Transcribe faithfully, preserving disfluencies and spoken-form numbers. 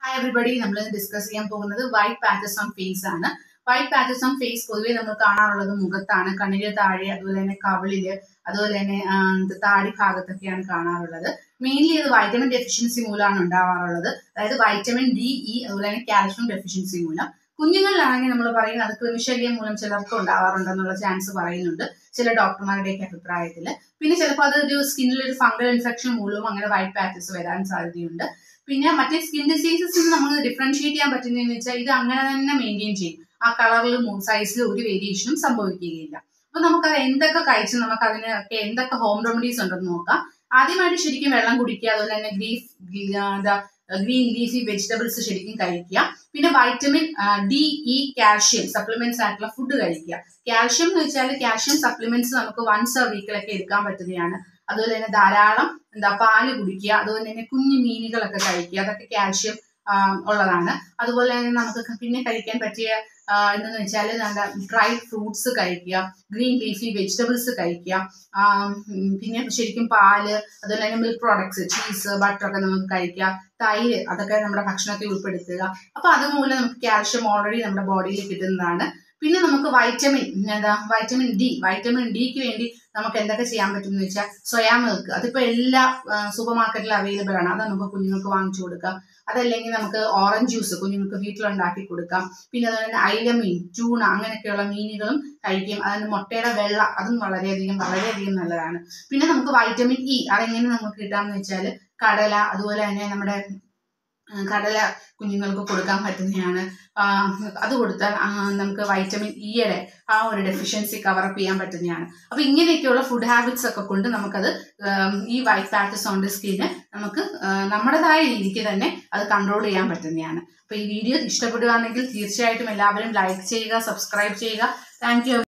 Hi everybody, we will discuss white patches on face. White patches on face we will see the Kannil Tadi, Adulene Kavalil, Adulene the Tadi Pagatakian Kana. Mainly the vitamin deficiency mula that is vitamin D, E, Adulene calcium deficiency mula. കുഞ്ഞുങ്ങളിലാണെങ്കിൽ നമ്മൾ പറയുന്നത് അത് കൃമിശല്യം മൂലം ചിലർക്ക് ഉണ്ടാവാറുണ്ടെന്നുള്ള chance പറയുന്നുണ്ട് ചില ഡോക്ടർമാരുടെയൊക്കെ അഭിപ്രായത്തിൽ. പിന്നെ ചിലപ്പോൾ അതൊരു സ്കിന്നിൽ ഒരു ഫംഗൽ ഇൻഫെക്ഷൻ മൂലവും അങ്ങനെ വൈറ്റ് പാച്ചസ് വരാൻ സാധ്യതയുണ്ട്. പിന്നെ മറ്റേ സ്കിൻ ഡിസീസസ് നമ്മൾ ഡിഫറൻഷിയേറ്റ് ചെയ്യാൻ പറ്റുന്നതെന്ന് വെച്ചാൽ ഇത് അങ്ങനെ തന്നെ മെയിൻറ്റെയിൻ ചെയ്യും. ആ കളറിലും സൈസിലും ഒരു വേരിയേഷനും സംഭവിക്കുകയില്ല. അപ്പൊ നമുക്കത് എന്തൊക്കെ കഴിച്ച് നമുക്ക് അതിനൊക്കെ എന്തൊക്കെ ഹോം റെമഡീസ് ഉണ്ടെന്ന് നോക്കാം. ആദ്യമായിട്ട് ശരിക്കും വെള്ളം കുടിക്കുക, അതുപോലെ തന്നെ ഗ്രീഫ് എന്താ ഗ്രീൻ ലീഫി വെജിറ്റബിൾസ് ശരിക്കും കഴിക്കുക. പിന്നെ vitamin D, E, calcium supplements ആയിട്ടുള്ള ഫുഡ് കഴിക്കുക. കാൽഷ്യം എന്ന് വെച്ചാൽ കാൽഷ്യം സപ്ലിമെന്റ്സ് നമുക്ക് വൺസ് എ വീക്കിലൊക്കെ എടുക്കാൻ പറ്റുന്നതാണ്. അതുപോലെ തന്നെ ധാരാളം എന്താ പാല് കുടിക്കുക, അതുപോലെ തന്നെ കുഞ്ഞു മീനുകളൊക്കെ കഴിക്കുക, അതൊക്കെ കാൽഷ്യം ഉള്ളതാണ്. അതുപോലെ തന്നെ നമുക്ക് പിന്നെ കഴിക്കാൻ പറ്റിയ എന്താണെന്ന് വെച്ചാൽ നല്ല ഡ്രൈ ഫ്രൂട്ട്സ് കഴിക്കുക, ഗ്രീൻ ലീഫി വെജിറ്റബിൾസ് കഴിക്കുക, പിന്നെ ശരിക്കും പാല്, അതുപോലെ തന്നെ മിൽക്ക് പ്രോഡക്ട്സ്, ചീസ്, ബട്ടറൊക്കെ നമുക്ക് കഴിക്കുക, തൈര് അതൊക്കെ നമ്മുടെ ഭക്ഷണത്തിൽ ഉൾപ്പെടുത്തുക. അപ്പൊ അതുമൂലം നമുക്ക് കാൽഷ്യം ഓൾറെഡി നമ്മുടെ ബോഡിയിൽ കിട്ടുന്നതാണ്. പിന്നെ നമുക്ക് വൈറ്റമിൻ എന്താ വൈറ്റമിൻ ഡി വൈറ്റമിൻ ഡിക്ക് വേണ്ടി നമുക്ക് എന്തൊക്കെ ചെയ്യാൻ പറ്റും എന്ന് വെച്ചാൽ സോയാ മിൽക്ക്, അതിപ്പോൾ എല്ലാ സൂപ്പർ മാർക്കറ്റിലും അവൈലബിൾ ആണ്. അത് നമുക്ക് കുഞ്ഞുങ്ങൾക്ക് വാങ്ങിച്ചു കൊടുക്കാം. അതല്ലെങ്കിൽ നമുക്ക് ഓറഞ്ച് ജ്യൂസ് കുഞ്ഞുങ്ങൾക്ക് വീട്ടിലുണ്ടാക്കി കൊടുക്കാം. പിന്നെ അതുപോലെ തന്നെ ഐലമീൻ, ട്യൂണ അങ്ങനെയൊക്കെയുള്ള മീനുകളും കഴിക്കും. അതിന് മുട്ടയുടെ വെള്ള അതും വളരെയധികം വളരെയധികം നല്ലതാണ്. പിന്നെ നമുക്ക് വൈറ്റമിൻ ഇ അതെങ്ങനെ നമുക്ക് കിട്ടാമെന്ന് വെച്ചാൽ കടല, അതുപോലെ തന്നെ നമ്മുടെ കടല കുഞ്ഞുങ്ങൾക്ക് കൊടുക്കാൻ പറ്റുന്നതാണ്. അത് കൊടുത്താൽ നമുക്ക് വൈറ്റമിൻ ഇയുടെ ആ ഒരു ഡെഫിഷ്യൻസി കവറപ്പ് ചെയ്യാൻ പറ്റുന്നതാണ്. അപ്പൊ ഇങ്ങനെയൊക്കെയുള്ള ഫുഡ് ഹാബിറ്റ്സ് ഒക്കെ കൊണ്ട് നമുക്കത് ഈ white patches on the skin നമുക്ക് നമ്മുടേതായ രീതിക്ക് തന്നെ അത് കൺട്രോൾ ചെയ്യാൻ പറ്റുന്നതാണ്. അപ്പൊ ഈ വീഡിയോ ഇഷ്ടപ്പെടുകയാണെങ്കിൽ തീർച്ചയായിട്ടും എല്ലാവരും ലൈക്ക് ചെയ്യുക, സബ്സ്ക്രൈബ് ചെയ്യുക. Thank U.